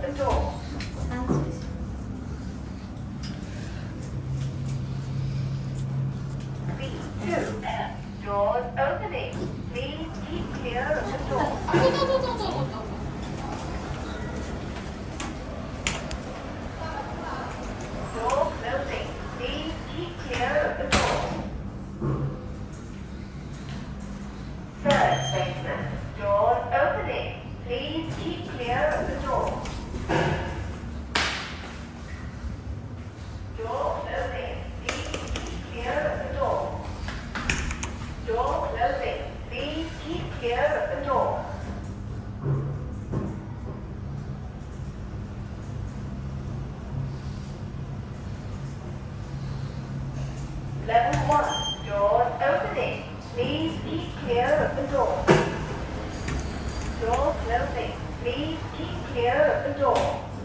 the door. B2. Doors opening. Please keep clear of the door. Door closing. Please keep clear of the door. Third basement. Doors opening. Please keep clear of the door. Door closing. Please keep clear of the door. Door closing. Please keep clear of the door. Level 1. Doors opening. Please keep clear of the door. Door closing. Please keep clear of the door.